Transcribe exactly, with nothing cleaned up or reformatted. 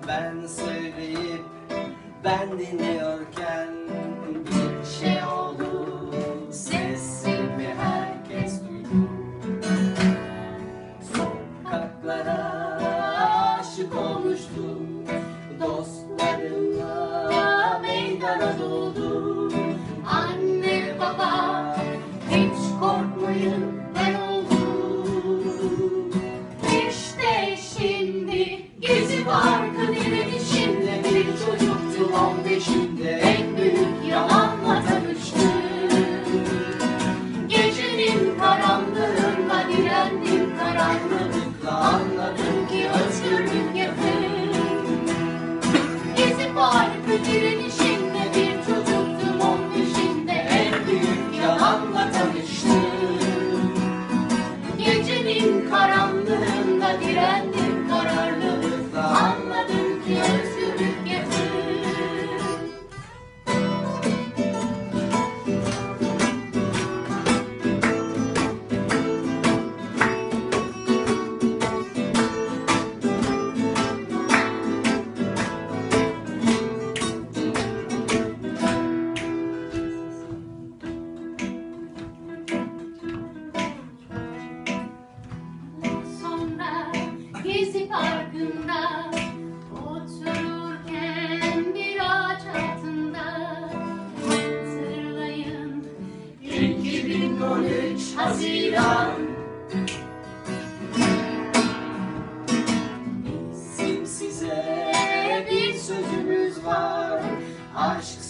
Ben söyleyip ben dinliyorken bir şey oldu, sesimi herkes duydu. Sokaklara aşık olmuştum, dostlarımla meydana doldum. Anne baba hiç korkmayın, ben oldum. İşte şimdi Gezi Parkı direnişinde bir çocuktum on beşinde, en büyük yalanla tanıştım. Gecenin karanlığında direndim, karanlıkla anladım ki özgürlük yakın. Gezi Parkı direnişinde bir çocuktum on beşinde, en büyük yalanla tanıştım. Gecenin karanlığında direndim, kararlılıkla anladım ki özgürlük yakın. Sonra Gezi Parkı'nda otururken bir ağaç altında, hatırlayın iki bin on üç Haziran. Bizim size bir sözümüz var, aşk